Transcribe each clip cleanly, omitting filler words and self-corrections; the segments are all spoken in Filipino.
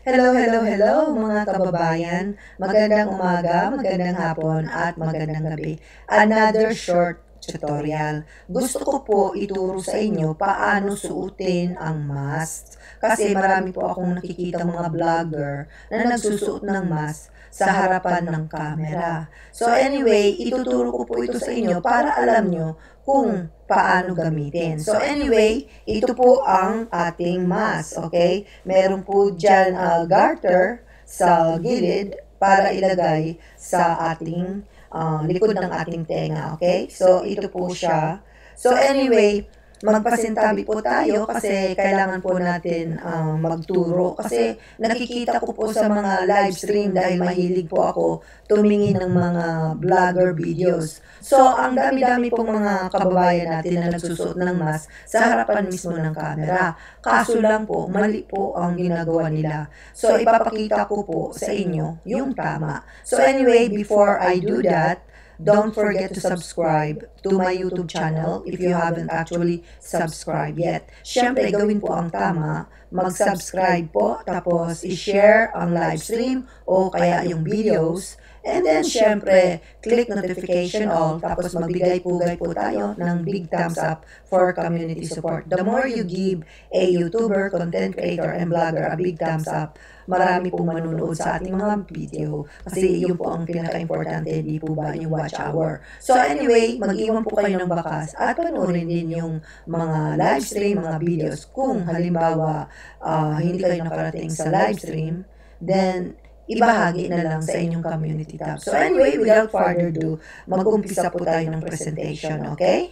Hello, hello, hello mga kababayan. Magandang umaga, magandang hapon at magandang gabi. Another short tutorial. Gusto ko po ituro sa inyo paano suotin ang mask. Kasi marami po akong nakikita mga vlogger na nagsusuot ng mask sa harapan ng camera. So anyway, ituturo ko po ito sa inyo para alam nyo kung paano gamitin. So anyway, ito po ang ating mask, okay? Meron po dyan garter sa gilid para ilagay sa ating likod ng ating tenga, okay? So ito po siya. So anyway, magpasintabi po tayo kasi kailangan po natin magturo. Kasi nakikita ko po sa mga live stream dahil mahilig po ako tumingin ng mga vlogger videos. So, ang dami-dami pong mga kababayan natin na nagsusuot ng mask sa harapan mismo ng camera. Kaso lang po, mali po ang ginagawa nila. So, ipapakita ko po sa inyo yung tama. So, anyway, before I do that, don't forget to subscribe to my YouTube channel if you haven't actually subscribed yet. Siyempre, gawin po ang tama. Mag-subscribe po, tapos i-share ang live stream o kaya yung videos. And then, syempre, click notification all, tapos magbigay-pugay po tayo ng big thumbs up for community support. The more you give a YouTuber, content creator, and vlogger a big thumbs up, marami pong manunood sa ating mga video. Kasi yun po ang pinaka-importante, di po ba yung watch hour. So anyway, mag-iwan po kayo ng bakas at panoorin din yung mga live stream, mga videos. Kung halimbawa, hindi kayo nakarating sa live stream, then ibahagi na lang sa inyong community tab. So anyway, without further ado, mag-umpisa po tayo ng presentation, okay?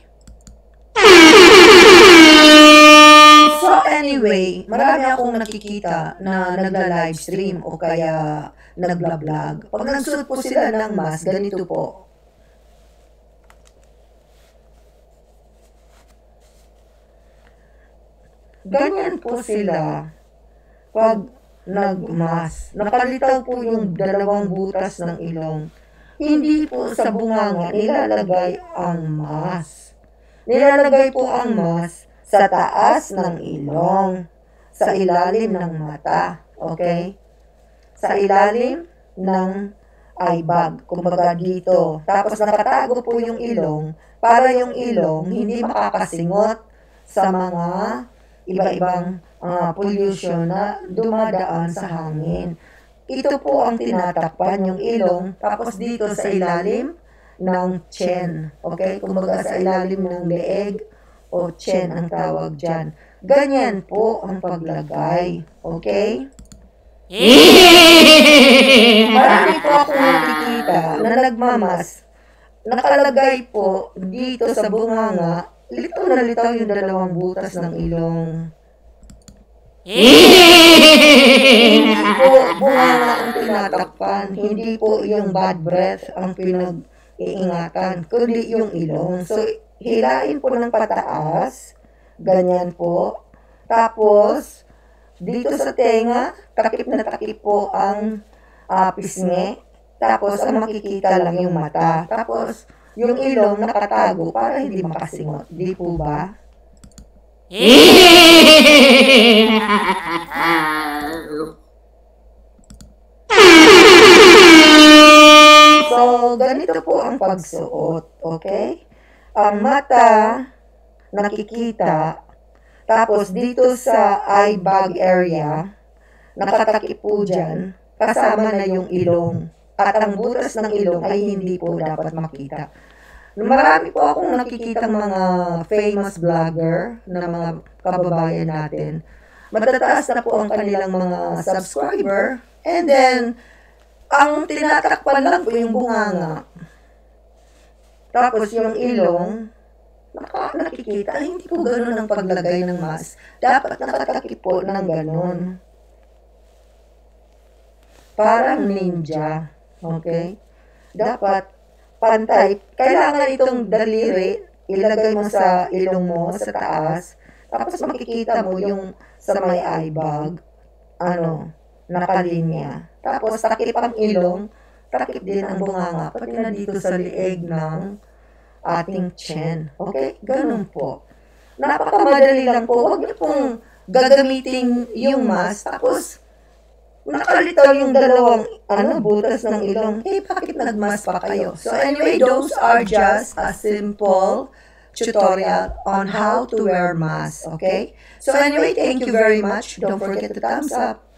So anyway, marami akong nakikita na nagla-live stream o kaya nagla-vlog. Pag nagsuot po sila ng mask, ganito po. Ganyan po sila pag nagmas. Nakalitaw po yung dalawang butas ng ilong. Hindi po sa bunganga nilalagay ang mas. Nilalagay po ang mas sa taas ng ilong, sa ilalim ng mata, okay? Sa ilalim ng eye bag, kumbaga dito. Tapos nakatago po yung ilong para yung ilong hindi makakasingot sa mga iba-ibang pollution na dumadaan sa hangin. Ito po ang tinatakpan yung ilong, tapos dito sa ilalim ng chin. Okay? Kumbaga sa ilalim ng leeg o chin ang tawag dyan. Ganyan po ang paglagay. Okay? Marami po akong nakikita na nagmamas. Nakalagay po dito sa bunganga, litaw na litaw yung dalawang butas ng ilong. Hindi po bunganga ang tinatakpan, hindi po yung bad breath ang pinag-iingatan, kundi yung ilong. So, hilain po ng pataas, ganyan po. Tapos, dito sa tenga, takip na takip po ang pisngi. Tapos, ang makikita lang yung mata. Tapos, yung ilong nakatago para hindi makasingot. Di po ba? So, ganito po ang pagsuot, okay? Ang mata, nakikita, tapos dito sa eye bag area, nakatakip po dyan, kasama na yung ilong. At ang butas ng ilong ay hindi po dapat makita. Marami po akong nakikitang mga famous vlogger na mga kababayan natin. Matataas na po ang kanilang mga subscriber. And then, ang tinatakpan lang po yung bunganga. Tapos yung ilong, nakikita. Hindi po ganun ang paglagay ng mask. Dapat nakatakip po ng ganun. Parang ninja. Okay? Dapat pantay. Kailangan itong daliri, ilagay mo sa ilong mo, sa taas. Tapos makikita mo yung sa may eye bag, nakalinya. Tapos takip ang ilong, takip din ang bunganga, pati na dito sa lieg ng ating chin. Okay? Ganun po. Napakamadali lang po. Huwag niyo pong gagamitin yung mask. Tapos, nakakalitaw yung dalawang butas ng ilong. Bakit nagmask pa kayo? So anyway, those are just a simple tutorial on how to wear mask, okay? So anyway, thank you very much. Don't forget to thumbs up.